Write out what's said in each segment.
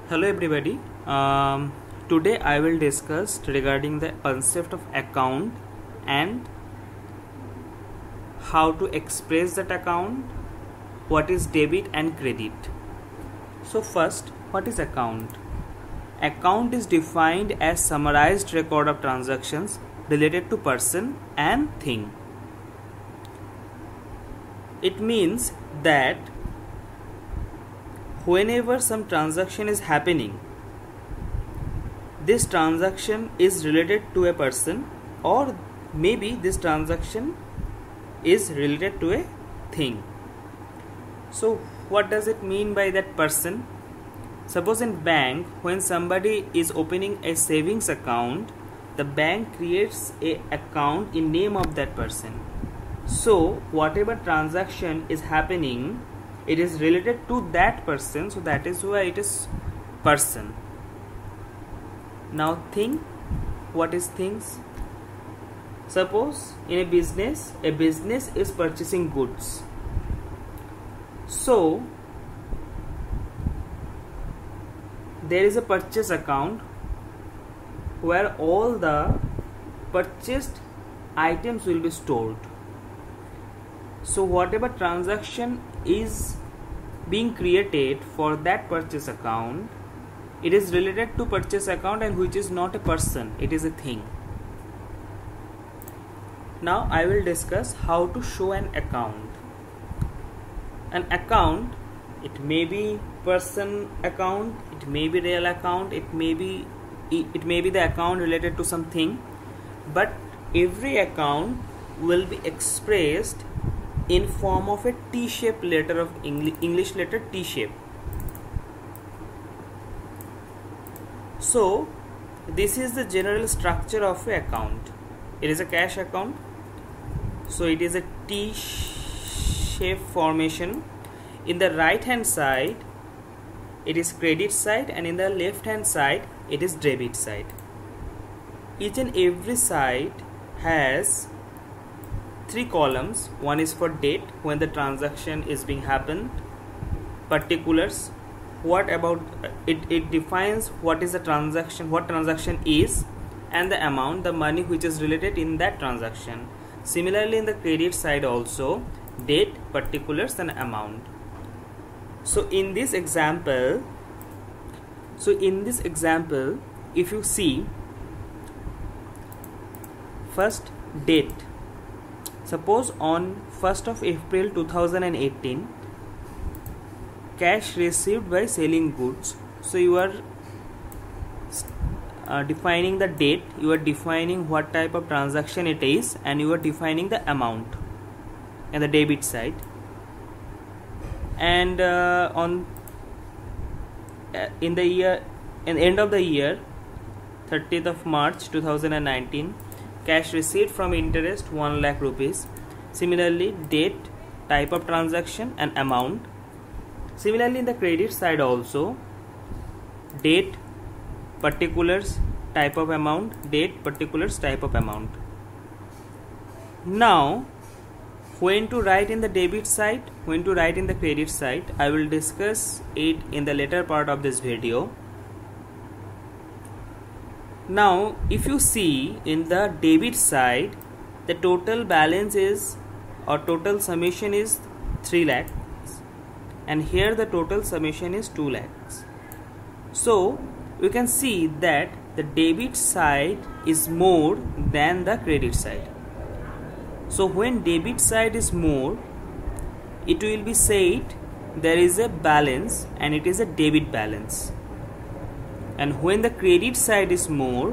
Hello everybody. Today I will discuss regarding the concept of account and how to express that account, what is debit and credit. So first, what is account? Account is defined as summarized record of transactions related to person and thing. It means that whenever some transaction is happening, this transaction is related to a person, or maybe this transaction is related to a thing. So what does it mean by that person? Suppose in bank, when somebody is opening a savings account, the bank creates a account in name of that person. So whatever transaction is happening, it is related to that person, so that is why it is person. Now thing, what is things? Suppose in a business is purchasing goods. So there is a purchase account where all the purchased items will be stored. So whatever transaction is being created for that purchase account, it is related to purchase account, and which is not a person, it is a thing. Now I will discuss how to show an account. An account, it may be person account, it may be real account, it may be the account related to something, but every account will be expressed in form of a T-shaped letter of English letter T-shape. So this is the general structure of an account. It is a cash account, so it is a T-shape formation. In the right hand side it is credit side, and in the left hand side it is debit side. Each and every side has 3 columns. One is for date, when the transaction is being happened, particulars, what about it defines what is the transaction, what transaction is, and the amount, the money which is related in that transaction. Similarly in the credit side also, date, particulars, and amount. So in this example, if you see, first date. Suppose on 1st of April 2018, cash received by selling goods. So you are defining the date, you are defining what type of transaction it is, and you are defining the amount and the debit side. And in the end of the year, 30th of March 2019, cash received from interest 1 lakh rupees. Similarly, date, type of transaction, and amount. Similarly in the credit side also, date, particulars, type of amount, date, particulars, type of amount. Now when to write in the debit side, when to write in the credit side, I will discuss it in the later part of this video. Now if you see in the debit side, the total balance is, or total summation is 3 lakhs, and here the total summation is 2 lakhs. So we can see that the debit side is more than the credit side. So when debit side is more, it will be said there is a balance and it is a debit balance. And when the credit side is more,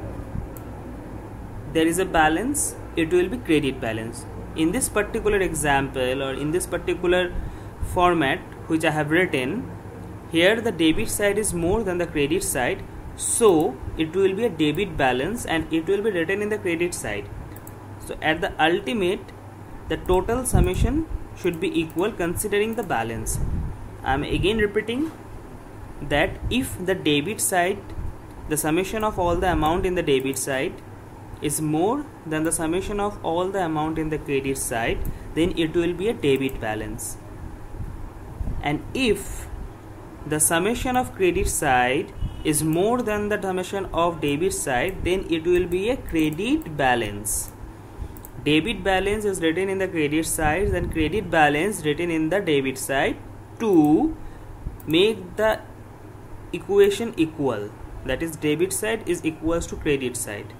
there is a balance, it will be credit balance. In this particular example, or in this particular format which I have written, here the debit side is more than the credit side, so it will be a debit balance and it will be written in the credit side. So at the ultimate, the total summation should be equal considering the balance. I am again repeating that if the debit side, the summation of all the amount in the debit side is more than the summation of all the amount in the credit side, then it will be a debit balance. And if the summation of credit side is more than the summation of debit side, then it will be a credit balance. Debit balance is written in the credit side, then credit balance written in the debit side to make the equation equal. That is, debit side is equals to credit side.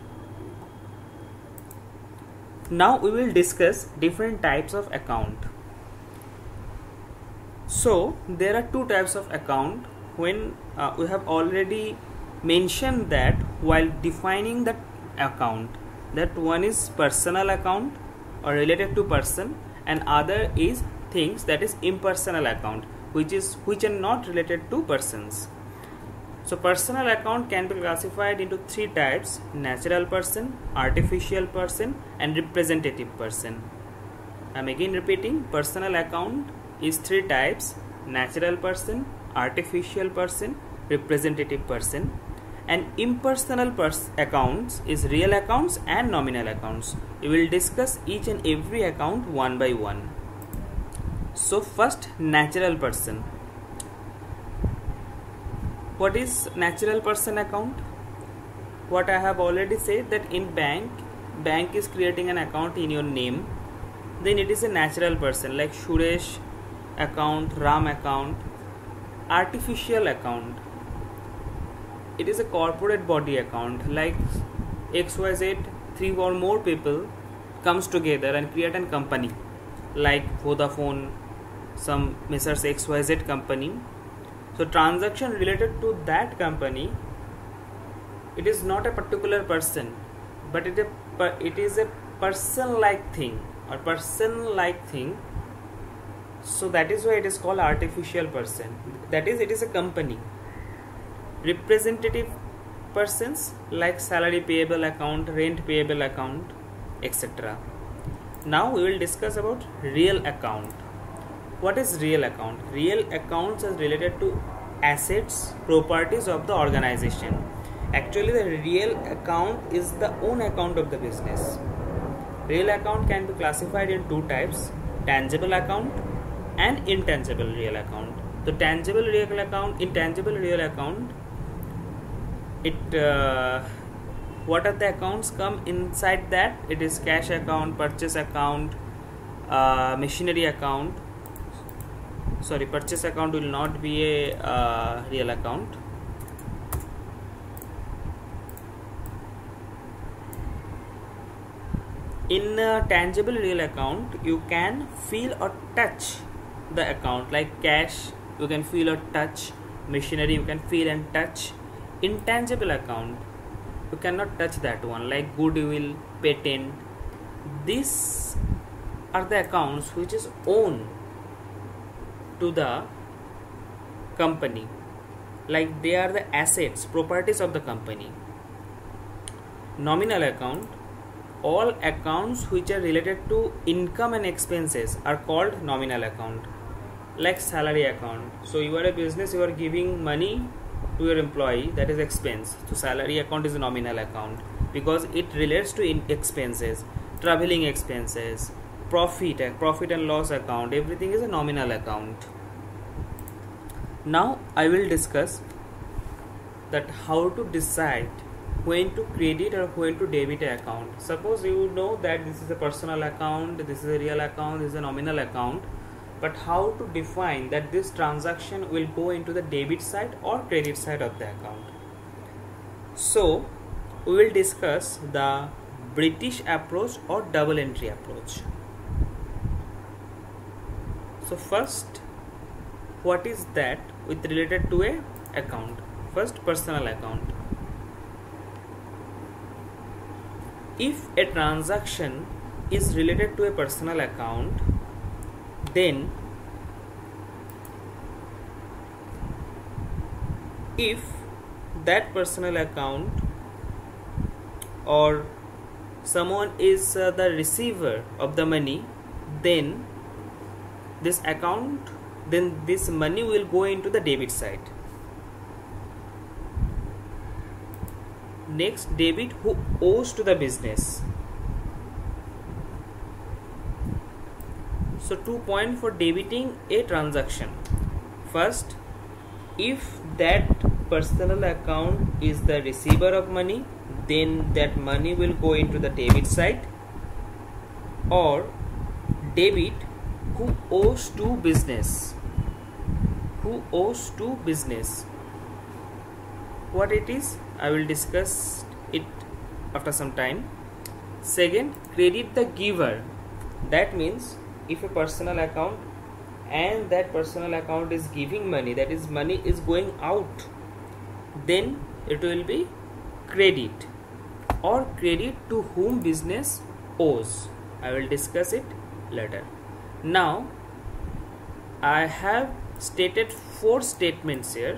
Now we will discuss different types of account. So there are two types of account. When we have already mentioned that while defining the account, that one is personal account or related to person, and other is things that is impersonal account, which are not related to persons. So personal account can be classified into three types: natural person, artificial person, and representative person. I am again repeating, personal account is three types: natural person, artificial person, representative person. And impersonal accounts is real accounts and nominal accounts. We will discuss each and every account one by one. So first, natural person. What is natural person account? What I have already said, that in bank is creating an account in your name, then it is a natural person, like Suresh account, Ram account. Artificial account, it is a corporate body account, like XYZ, 3 or more people comes together and create a company, like Vodafone, some Messrs XYZ company. So transaction related to that company, it is not a particular person, but it is a person-like thing or person-like thing. So that is why it is called artificial person. That is, it is a company. Representative persons, like salary payable account, rent payable account, etc. Now we will discuss about real account. What is real account? Real accounts are related to assets, properties of the organization. Actually, the real account is the own account of the business. Real account can be classified in two types: tangible account and intangible real account. The tangible real account, intangible real account, what are the accounts come inside that? It is cash account, purchase account, machinery account. Sorry, purchase account will not be a real account. In a tangible real account, you can feel or touch the account, like cash you can feel or touch, machinery you can feel and touch. Intangible account, you cannot touch that one, like goodwill, patent. These are the accounts which is owned to the company, like they are the assets, properties of the company. Nominal account, all accounts which are related to income and expenses are called nominal account, like salary account. So you are a business, you are giving money to your employee, that is expense. So salary account is a nominal account because it relates to expenses, traveling expenses, profit and loss account, everything is a nominal account. Now I will discuss that how to decide when to credit or when to debit an account. Suppose you know that this is a personal account, this is a real account, this is a nominal account, but how to define that this transaction will go into the debit side or credit side of the account? So we will discuss the British approach or double entry approach. So first, what is that with related to a account? First, personal account. If a transaction is related to a personal account, then if that personal account or someone is the receiver of the money, then this money will go into the debit side. Next, debit, who owes to the business. So 2 points for debiting a transaction. First, if that personal account is the receiver of money, then that money will go into the debit side. Or debit, who owes to business. Who owes to business. What it is, I will discuss it after some time. Second, credit, the giver. That means if a personal account and that personal account is giving money, that is money is going out, then it will be credit. Or credit to whom business owes. I will discuss it later. Now I have stated 4 statements here,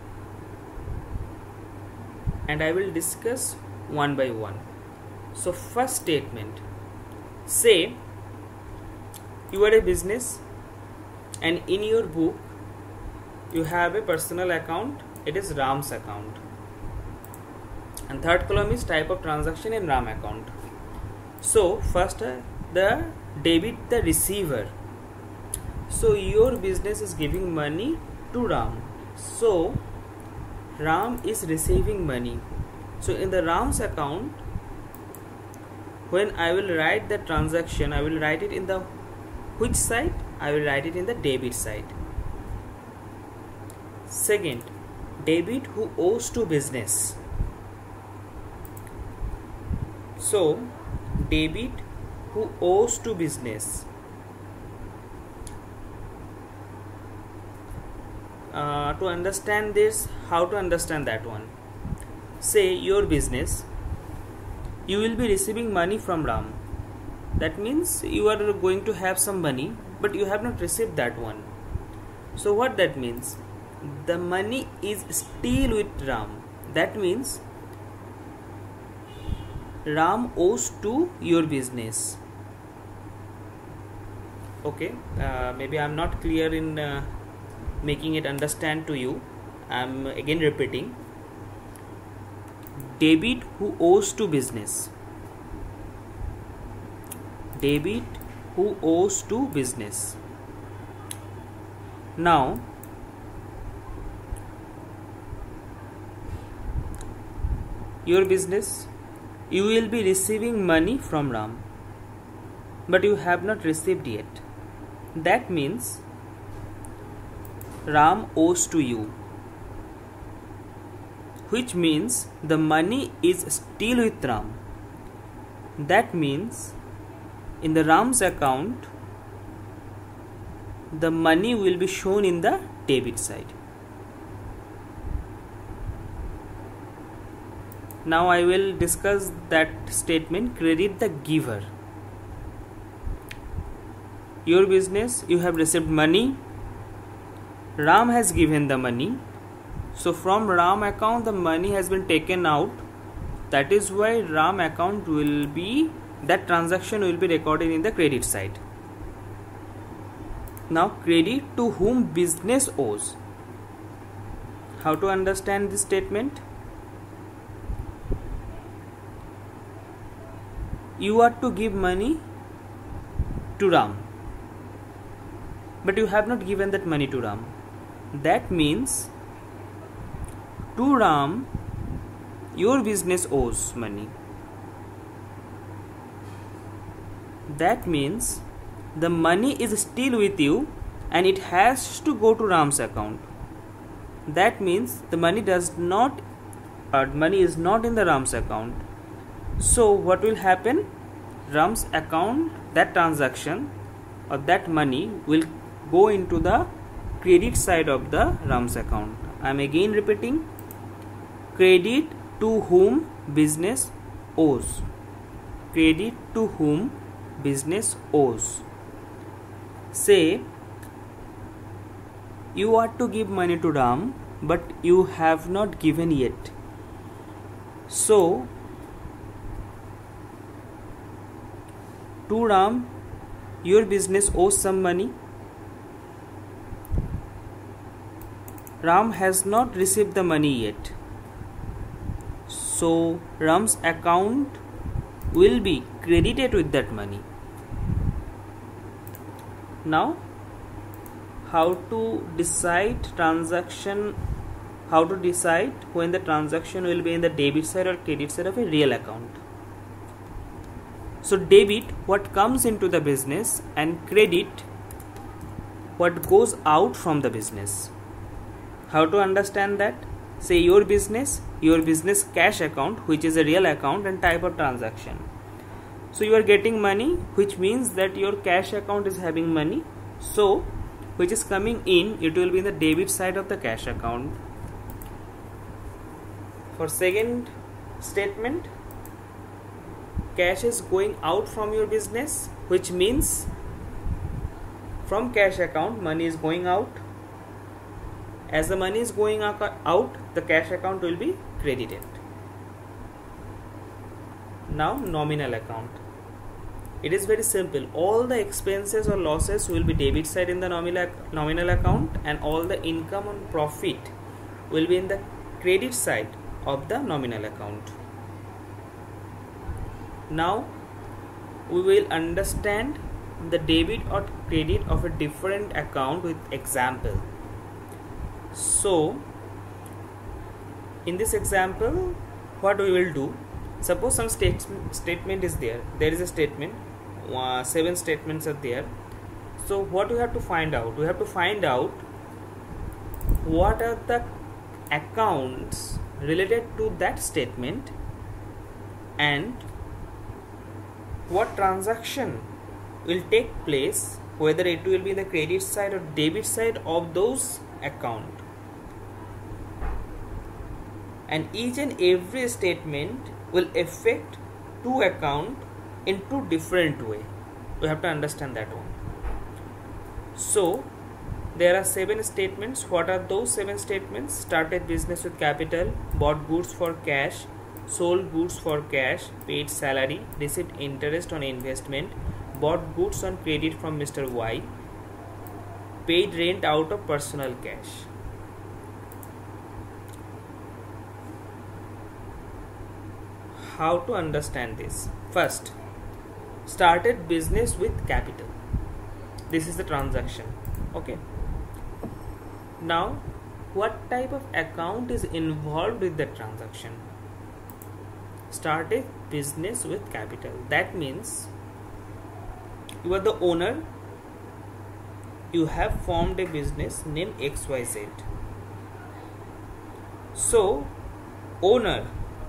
and I will discuss one by one. So first statement, say you are a business and in your book you have a personal account, it is Ram's account, and third column is type of transaction in Ram account. So first the debit, the receiver. So your business is giving money to Ram, so Ram is receiving money. So in the Ram's account, when I will write the transaction, I will write it in the which side? I will write it in the debit side. Second, debit, who owes to business. So debit, who owes to business. To understand this, how to understand that one? Say your business, you will be receiving money from Ram. That means you are going to have some money, but you have not received that one. So what that means? The money is still with Ram. That means Ram owes to your business. Okay, maybe I am not clear in making it understand to you. I am again repeating. Debit, who owes to business. Debit, who owes to business. Now your business, you will be receiving money from Ram, but you have not received yet. That means Ram owes to you, which means the money is still with Ram. That means in the Ram's account, the money will be shown in the debit side. Now I will discuss that statement, credit, the giver. Your business, you have received money, Ram has given the money, so from Ram account the money has been taken out. That is why Ram account will be, that transaction will be recorded in the credit side. Now credit, to whom business owes. How to understand this statement? You are to give money to Ram, but you have not given that money to Ram. That means to Ram your business owes money. That means the money is still with you and it has to go to Ram's account. That means the money is not in the Ram's account. So what will happen? Ram's account, that transaction or that money will go into the credit side of the Ram's account. I am again repeating, credit, to whom business owes. Credit, to whom business owes. Say you are to give money to Ram, but you have not given yet. So to Ram your business owes some money. Ram has not received the money yet. So Ram's account will be credited with that money. Now how to decide transaction how to decide when the transaction will be in the debit side or credit side of a real account. So debit, what comes into the business, and credit, what goes out from the business. How to understand that? Say your business cash account, which is a real account, and type of transaction. So you are getting money, which means that your cash account is having money. So which is coming in, it will be in the debit side of the cash account. For second statement, cash is going out from your business, which means from cash account money is going out. As the money is going out, the cash account will be credited. Now nominal account. It is very simple. All the expenses or losses will be debit side in the nominal account, and all the income and profit will be in the credit side of the nominal account. Now we will understand the debit or credit of a different account with example. So in this example, what we will do, suppose some statement is there. There is a statement, 7 statements are there. So what we have to find out? We have to find out what are the accounts related to that statement and what transaction will take place, whether it will be the credit side or debit side of those account. And each and every statement will affect two account in two different way. We have to understand that one. So there are 7 statements. What are those 7 statements? Started business with capital, bought goods for cash, sold goods for cash, paid salary, received interest on investment, bought goods on credit from Mr. Y, paid rent out of personal cash. How to understand this? First, started business with capital. This is the transaction. Okay. Now, what type of account is involved with the transaction? Started business with capital. That means you are the owner. You have formed a business named XYZ. So, owner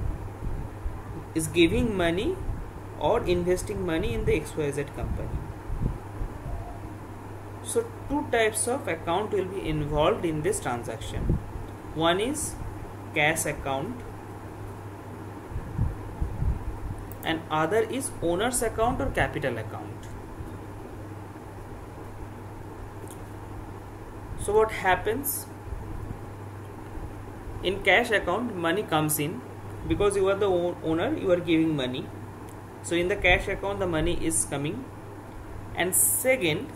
is giving money or investing money in the XYZ company. So two types of account will be involved in this transaction. One is cash account and other is owner's account or capital account. So what happens? In cash account, money comes in. Because you are the owner, you are giving money. So in the cash account, the money is coming. And second,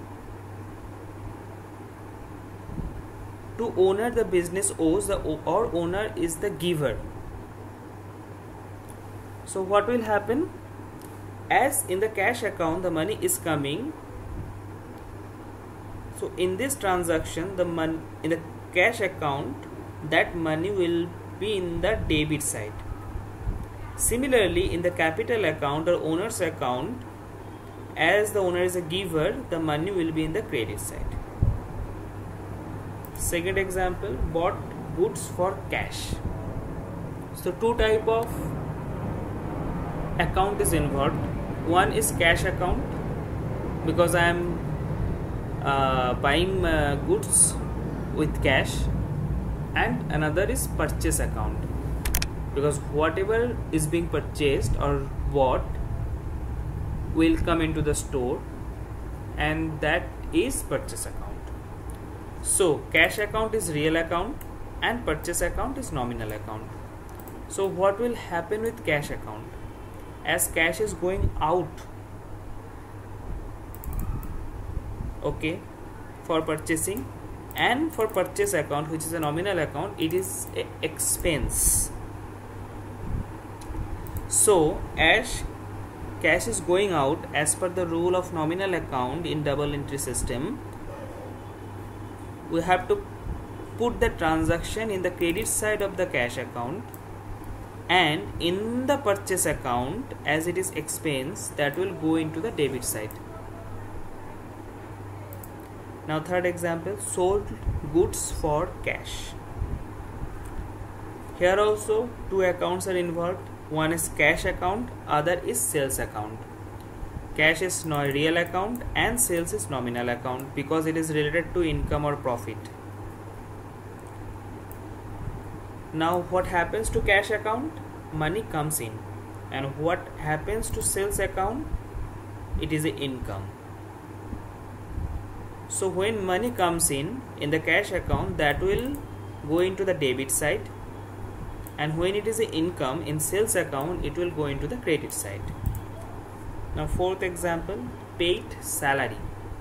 to owner, the business owes, or owner is the giver. So what will happen? As in the cash account, the money is coming. So in this transaction, the money in the cash account, that money will be in the debit side. Similarly, in the capital account or owner's account, as the owner is a giver, the money will be in the credit side. Second example, bought goods for cash. So two type of account is involved. One is cash account, because I am buying goods with cash, and another is purchase account, because whatever is being purchased or bought will come into the store, and that is purchase account. So cash account is real account and purchase account is nominal account. So what will happen with cash account? As cash is going out, okay, for purchasing, and for purchase account, which is a nominal account, it is an expense. So as cash is going out, as per the rule of nominal account in double entry system, we have to put the transaction in the credit side of the cash account, and in the purchase account, as it is expense, that will go into the debit side. Now third example, sold goods for cash. Here also two accounts are involved. One is cash account, other is sales account. Cash is real account and sales is nominal account because it is related to income or profit. Now what happens to cash account? Money comes in. And what happens to sales account? It is a income. So when money comes in the cash account, that will go into the debit side, and when it is an income in sales account, it will go into the credit side. Now fourth example, paid salary.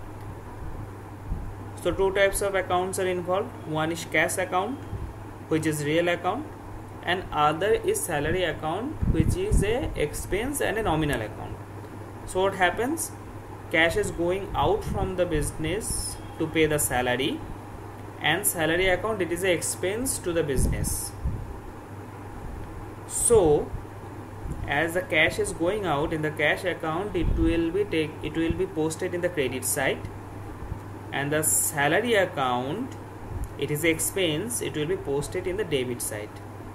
So two types of accounts are involved. One is cash account, which is real account, and other is salary account, which is a expense and a nominal account. So what happens? Cash is going out from the business to pay the salary, and salary account, it is an expense to the business. So as the cash is going out in the cash account, it will be posted in the credit side, and the salary account, it is expense, it will be posted in the debit side.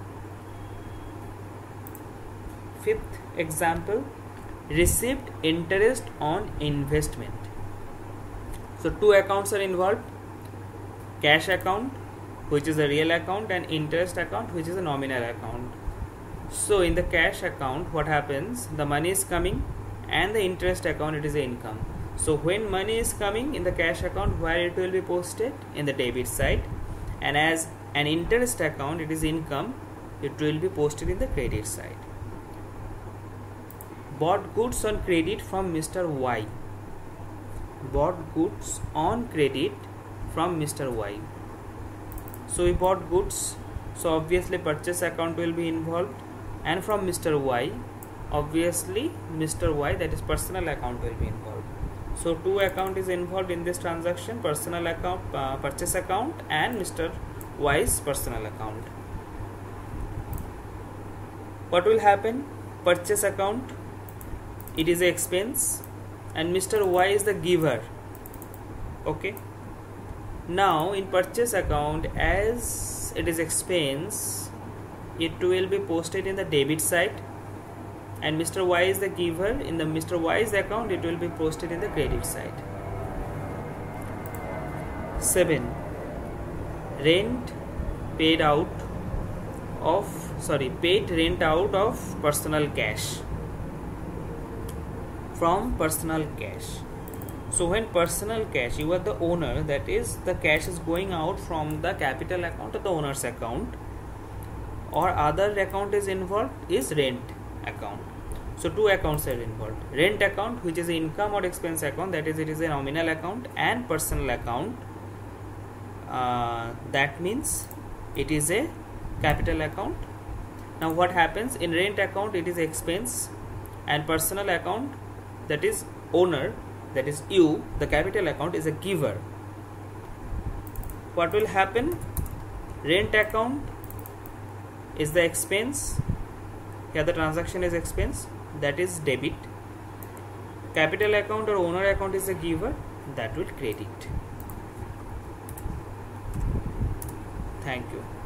Fifth example, received interest on investment. So two accounts are involved, cash account, which is a real account, and interest account, which is a nominal account. So in the cash account, what happens? The money is coming, and the interest account, it is a income. So when money is coming in the cash account, where it will be posted? In the debit side, and as an interest account, it is income, it will be posted in the credit side. Bought goods on credit from Mr. Y. Bought goods on credit from Mr. Y. So we bought goods, so obviously purchase account will be involved, and from Mr. Y, obviously Mr. Y, that is personal account, will be involved. So two account is involved in this transaction, personal account, purchase account, and Mr. Y's personal account. What will happen? Purchase account, it is an expense, and Mr. Y is the giver. Okay. Now in purchase account, as it is expense, it will be posted in the debit side, and Mr. Y is the giver. In the Mr. Y's account, it will be posted in the credit side. 7. Rent paid rent out of personal cash. From personal cash. So when personal cash, you are the owner, that is the cash is going out from the capital account to the owner's account, or other account is involved, is rent account. So two accounts are involved. Rent account, which is income or expense account, that is it is a nominal account, and personal account, that means it is a capital account. Now what happens? In rent account, it is expense, and personal account, that is owner, that is you, the capital account, is a giver. What will happen? Rent account is the expense, here the transaction is expense, that is debit. Capital account or owner account is a giver, that will credit. Thank you.